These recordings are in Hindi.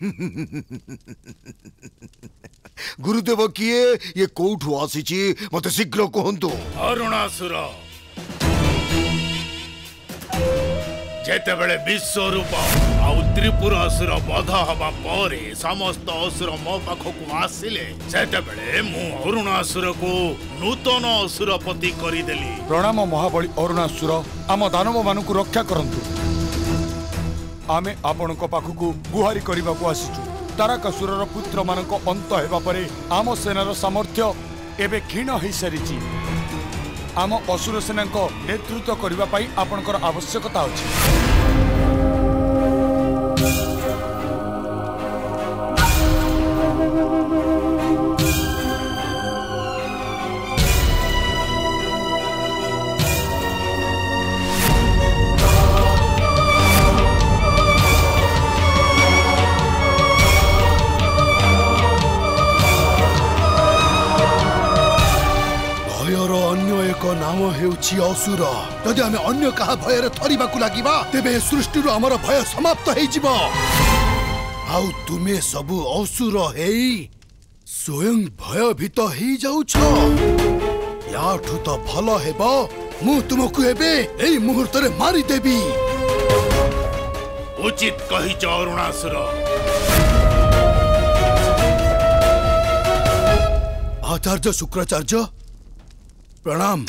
गुरुदेव किए ये कोठु आसीची मते शीघ्र कहंतु। अरुणासुर जेतेबेले विश्वरूप आउ त्रिपुरासुर बध हवा परे समस्त असुर मो पाखकु आसिले सेतेबेले मु अरुणासुर को नूतन असुरपति करिदेली। प्रणाम महाबली अरुणासुर, आम दानव मानकु रक्षा करंतु। आमे आपणक पाखकु गुहारी करिबाकु आसीचु। तारकासुरर पुत्र मानक अंत हेबा परे आम सेनार सामर्थ्य एबे क्षीण होई सारिची। आम असुर सेना नेतृत्व करबा पई आपणकर आवश्यकता अछि। नाम हेउछि असुर। यदि आमे अन्य कहा भयर थरिबाकु लागिबा तेबे सृष्टि रो हमर भय समाप्त हेइ जिवो। आउ तुमे सबु असुर हेइ स्वयं भयभीत हेइ जाउछ। याठु त भल हेबो मु तुमकु हेबे एई मुहूर्त रे मारि देबी। उचित कहिछ अरुणासुर। आचार्य शुक्राचार्य प्रणाम।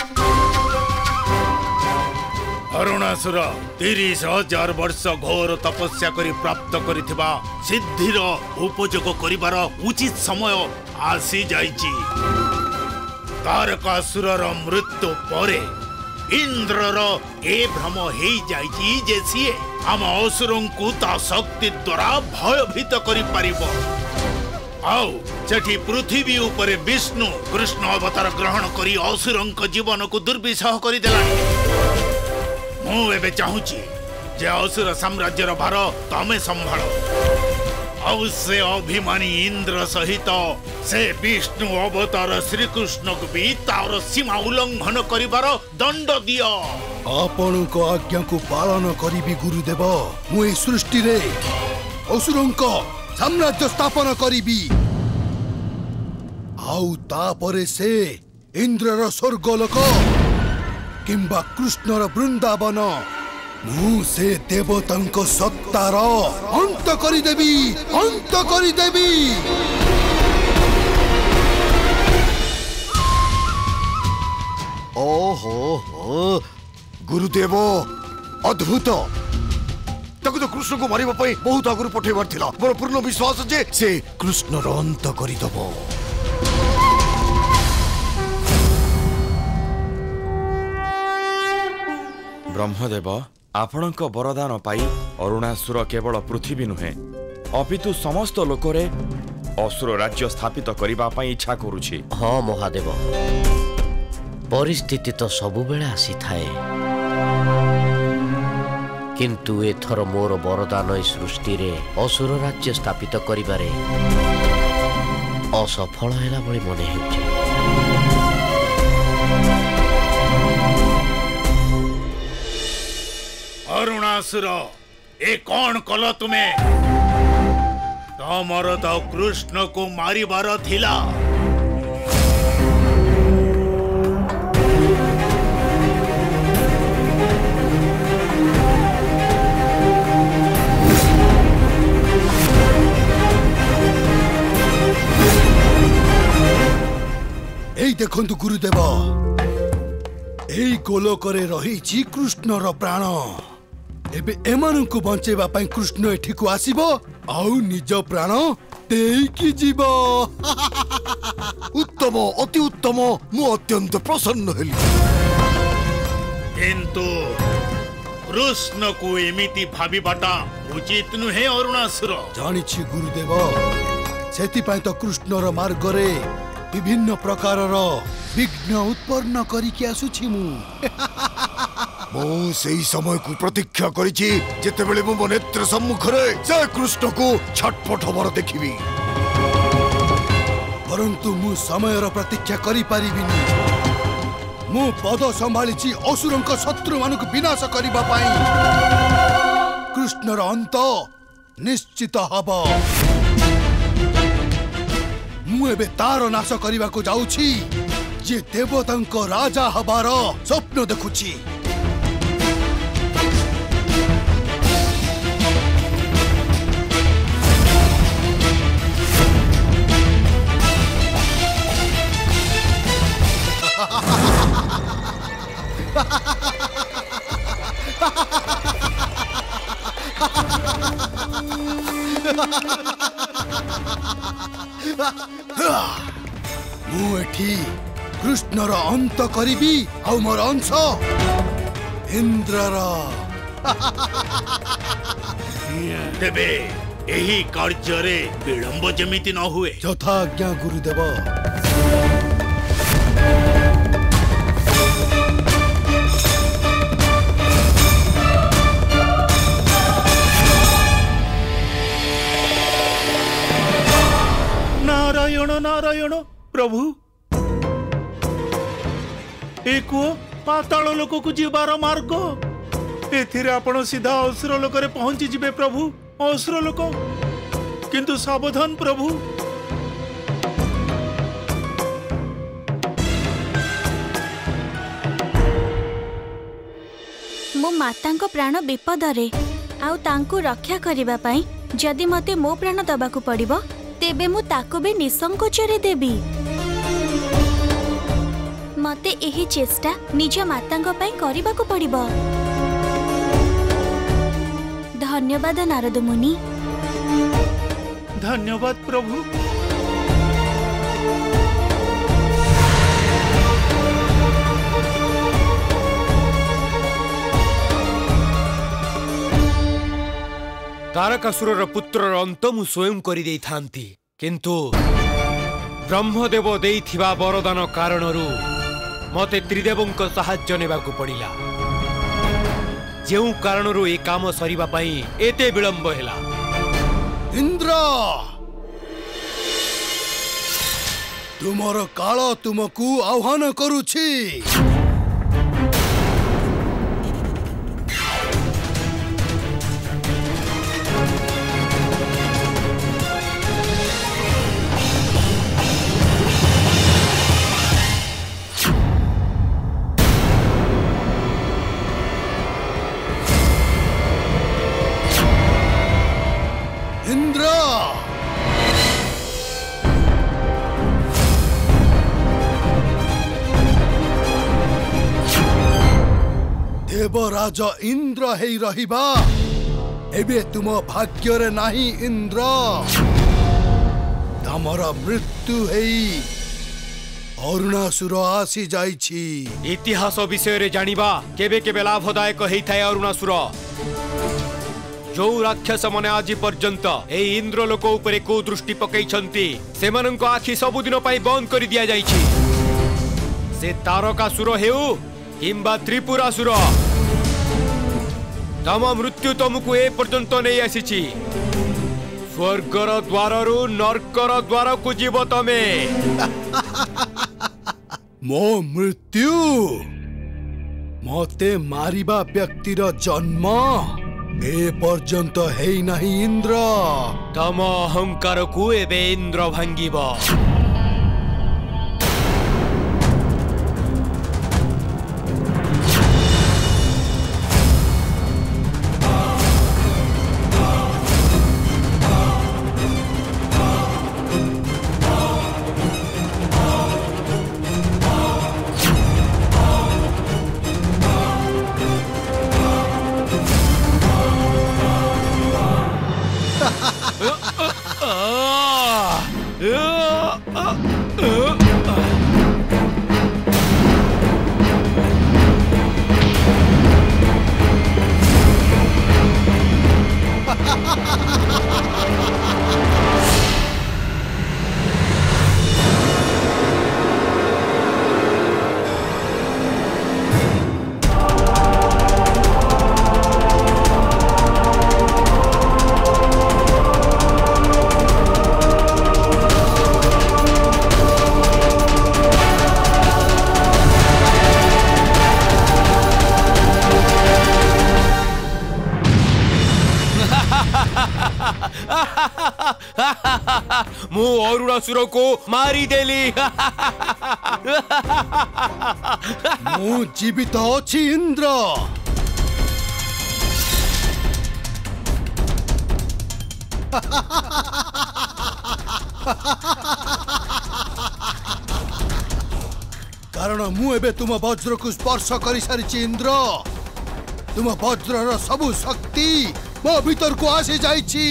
अरुणासुर 30,000 वर्ष घोर तपस्या करी प्राप्त करिथिबा सिद्धिर उपयोग करिबार उचित समय आसी जाइछि। तारकासुरर मृत्यु परे इंद्रर ए भ्रम हेइ जाइछि जे सिए आम असुरंकु ता शक्ति द्वारा भयभीत करि पारिबो। आउ सेठी पृथ्वी उपरे विष्णु कृष्ण अवतार ग्रहण करी असुरंक जीवन को दुर्विषह करि देलानी। मु एबे चाहूची जे असुर साम्राज्यर भार तमे संभाळ। आउ से अभिमानी इंद्र सहित से विष्णु अवतार श्री कृष्ण को भी तार सीमा उल्लंघन करिबार दंड दियो। आपण को आज्ञा को पालन करिबी गुरुदेव। मु ए सृष्टि रे असुरंक साम्राज्य स्थापन करिबी। आउ तापरे से इंद्रर स्वर्गलोक किंबा कृष्णर वृंदावन मु से देवतांक सत्तार अंत करिदेबी, अंत करिदेबी। ओहो हो गुरुदेव अद्भुत। ताको तो कृष्ण को मारिबा पई बहुत आगुर पठेबार थिला। मोर पूर्ण विश्वास जे से कृष्णर अंत करिदबो। ब्रह्मदेव आपणक वरदान पाई अरुणासुर केवल पृथ्वी नुहे अपितु समस्त लोकरे असुर राज्य स्थापित करिबा पई इच्छा करूछि। हाँ महादेव, परिस्थिति तो सबु बेले आसी थाए, किंतु एथर मोर वरदान सृष्टि रे असुर राज्य स्थापित करिबारे असफल हेला भली मने हेउछि। अरुणासुर ए कौन कल तुमे? तमर तो कृष्ण को मारिबार थिला। एई देखंतु गुरुदेव, एई गोलोकरे रहिछि कृष्णर प्राण। एबे एमानंकु बंचेबा पई कृष्ण एठिकु आसीबो आउ निज प्राण देइकी जीवो। उत्तम, अति उत्तम। मु अत्यंत प्रसन्न हेली। किंतु कृष्ण को एमिति भाबिबाटा उचित नुहे अरुणासुर। जानिछि गुरुदेव, सेति पई तो कृष्णर मार्गरे विभिन्न प्रकारर विघ्न उत्पन्न करिके आसुछि। मु सेई समय को प्रतीक्षा करिछि जेतेबेले मो नेत्र सम्मुखरे से कृष्ण को छटपट होबार देखिबी। परंतु मु समयर प्रतीक्षा करि पारिबिनी। मु पद संभालिछि असुरंक शत्रु मानक विनाश करिबा पई। कृष्णर अंत निश्चित हब। मु एबे तार नाश करने को जाऊछी जे देवतांको राजा हबार स्वप्न देखुची। मु एठी कृष्णर अंत करिबी आउ मोर अंश इंद्रर। तेबे एही कार्य विलंब जमिति न हुए। यथाज्ञा गुरुदेव। नारायण नारायण प्रभु, एको पाताल लोक को जीवार मार्ग एथिरे आपण सीधा असुर लोक रे पहुंची जिबे प्रभु। असुर लोक किंतु सावधान प्रभु। मो मातांको प्राण विपदरे आउ तांको रक्षा करिबा पई जदि मते मो प्राण दबाकू पड़िबो तेबे मु ताको बे निसंकोचरे देबी। मते एही चेष्टा निज मातांको पई करिबाकू पड़िबो। धन्यवाद नारद मुनि। धन्यवाद प्रभु। तारकासुरर पुत्रर अंत मु स्वयं करि देई थांती, किंतु ब्रह्मदेव देइथिबा वरदान कारणरू मते त्रिदेवंक सहाय्य नेबाकू पड़िला। जेउ कारणरू ए काम सरिबा पई एते विलंब हेला। इंद्र तुमर काल तुमको आह्वान करुछि। इंद्र देवराज इंद्र हेई रहिबा एबे तुम भाग्य रे नाही। इंद्र तमर मृत्यु हेई अरुणासुर आसी जाइछि। इतिहास विषय रे जानिबा केबे केबे लाभदायक हेइथाय। अरुणासुर जो राक्षस मने आज पर्यंत ए इंद्रलोक उपरे को दृष्टि पकईछंती सेमानंको आखि सबुदिन पई बंद करि दिया जाइछि। से तारकासुर हेउ किंबा त्रिपुरासुर, तम मृत्यु तुमको ए पर्यंत नहीं आसीछि। स्वर्गर द्वाररु नरकर द्वार को जीव तमे। मो मृत्यु मते मारिबा व्यक्तिर जन्म ए पर्यंत हेई नाही। इंद्र तम अहंकार को एबे इंद्र भांगिब। मु अरुणासुर को मारी देली। मु जीवित अछि इंद्र। कारण मु एबे तुम वज्र को स्पर्श करि सारिछि इंद्र। तुम वज्रर सबु शक्ति मो भीतर को आसी जाइछि।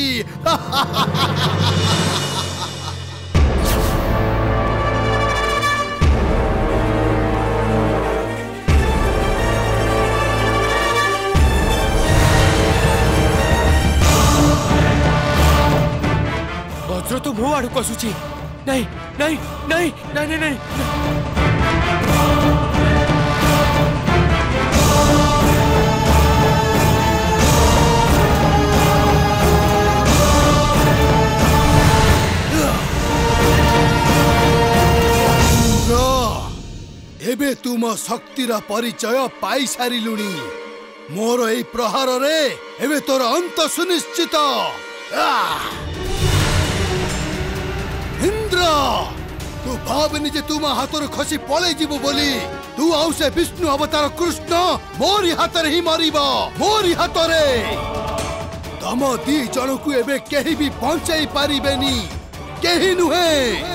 वज्र तो मो आड़ को आसुछि। नहीं नहीं नहीं नहीं नहीं नहीं एबे तुम शक्तिर परिचय पाई सारिलुनी। मोर एई प्रहार रे एबे तोर अंत सुनिश्चित। इंद्र तू भावनी जे तुम हाथर खसी पळे जीवो बोली। तू आउ से विष्णु अवतार कृष्ण मोरी हाथर ही मरिबो। मोरी हाथरे तम दी जण को एबे केही भी पहुंचाई पारिबेनी। केही नुहे।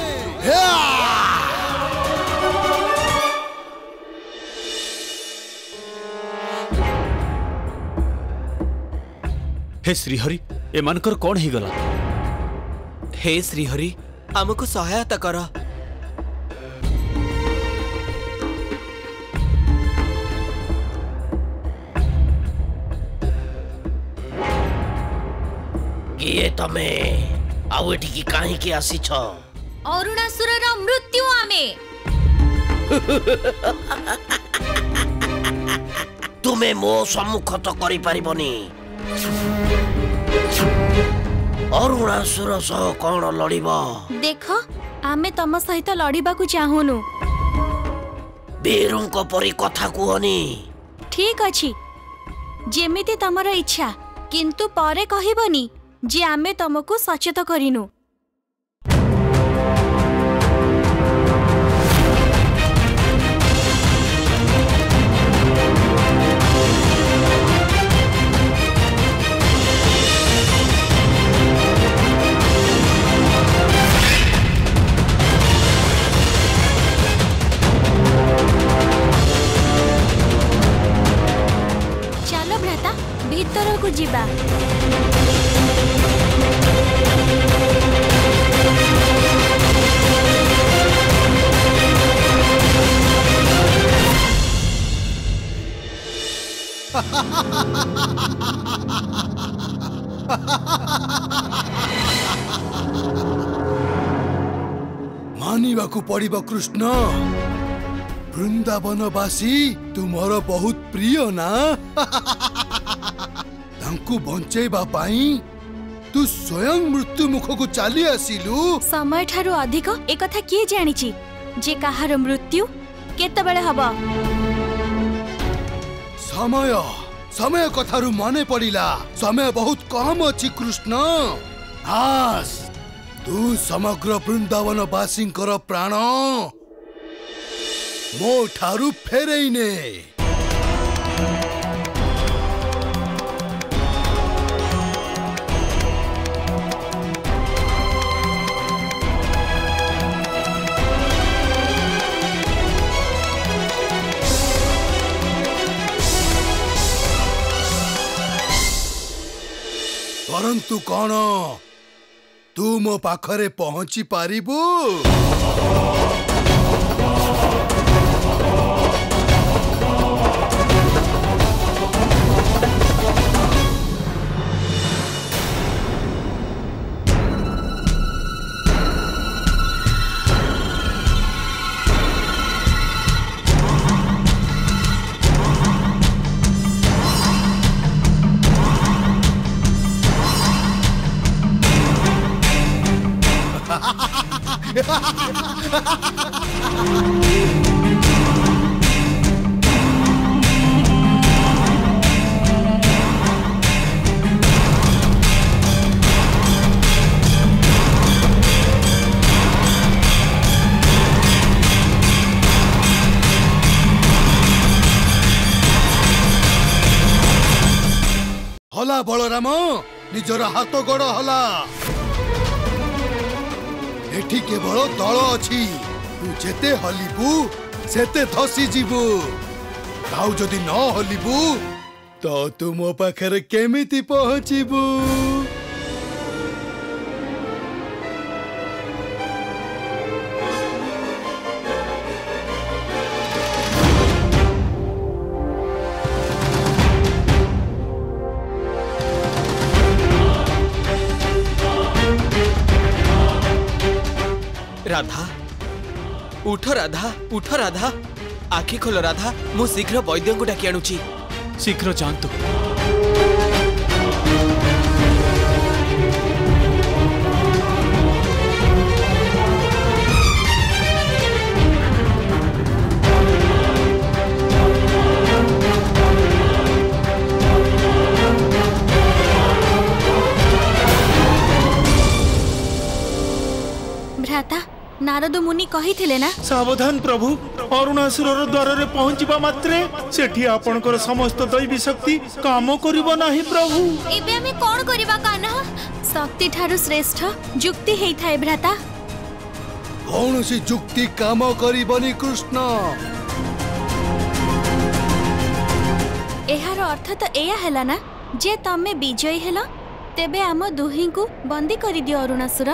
हे श्रीहरि एमानकर कौन ही गला? हे श्रीहरि हमको सहायता कर। किए तमे आउ एठी काहे के आसीछ? अरुणासुरर मृत्यु आमे। तुमे मो सम्मुख तो करि परिबनी। अरुणासुर सह कौन लड़िब? देख आमे तम सहित लड़िबा को चाहुनु। बीरुं को परी कथा कुहनी। ठीक अछि जेमिति तमर इच्छा, किंतु परे कहिबनी जे आमे तमको सचेत करिनु। भीतर को जीवा। मानिबाकू पड़िबो कृष्ण। वृंदावनवासी तुमर बहुत प्रिय ना। तांकु बंचेबा पाई तू स्वयं मृत्यु मुख को चली आसिलु। समय ठारू अधिक एक कथा किए जानिछि जे कहार मृत्यु केतेबेले हबो? समय समय कथारू मने पड़िला। समय बहुत कम अछि कृष्ण। आज तू समग्र वृंदावनवासींकर प्राण मो ठारू फेरेइने। परंतु कौन तू मो पाखरे पहुंची पारिबू? बलराम निजर हाथ गोड़ हला एठी केवल दल अछि तू जेते हलिबू सेते धसी जीवू आउ जदि न हलिबू तो तू मो पाखरे केमिति पहुंचीबू राधा उठ राधा उठ राधा आखि खोल राधा मु शीघ्र वैद्य को डाकी आणुची शीघ्र जातु भ्राता नारद मुनि कही थिले ना सावधान प्रभु अरुणासुर द्वार रे पहुंचबा मात्रे सेठी आपनकर समस्त दैवी शक्ति काम करिबो नाही प्रभु एबे हमें कोन करिबा कान्हा शक्ति ठारू श्रेष्ठ जुक्ति हेई थाए भ्राता कौन सी जुक्ति काम करिबनी कृष्ण एहार अर्थ तो एया हैला ना जे तमे विजयी हेला तेबे आम दुही को बंदी करि दियो अरुणासुर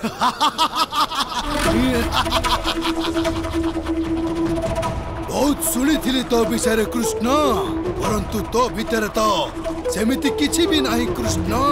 बहुत सुनी थी तो विषय कृष्ण परंतु तो भीतर तो सेमिति किछि भी नहीं कृष्ण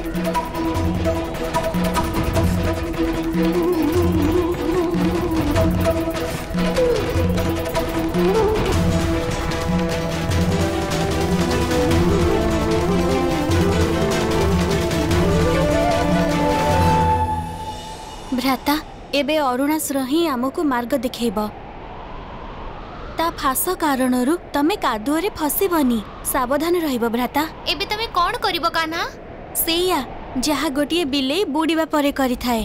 भ्राता एबे अरुणासुर ही आमको मार्ग दिखेब ता फास कारणरु तमे कादुअरे फसिबनी सावधान रहिब भ्राता एबे तमे कोन करिवो कान्हा सेया जहा गोटिए बिले बुडीबा परे करिथाए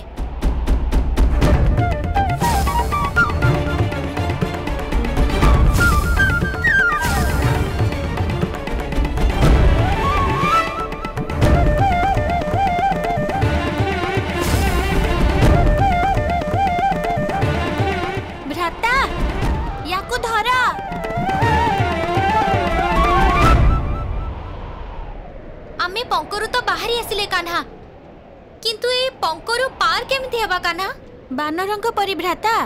पंकरु तो बाहरी आसिले कान्हा किंतु ए पंकरु पार केमिति हेबा कान्हा बानरंग परि भ्राता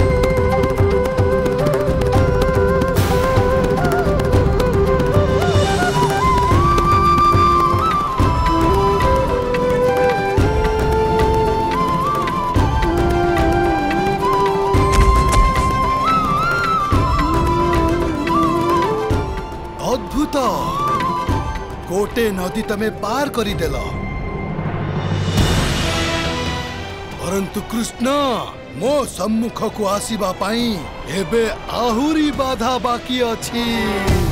अद्भुत गोटे नदी तमे पार करी देल परंतु कृष्ण मो सम्मुख को आसीबा पाई एबे आहुरी बाधा बाकी अछि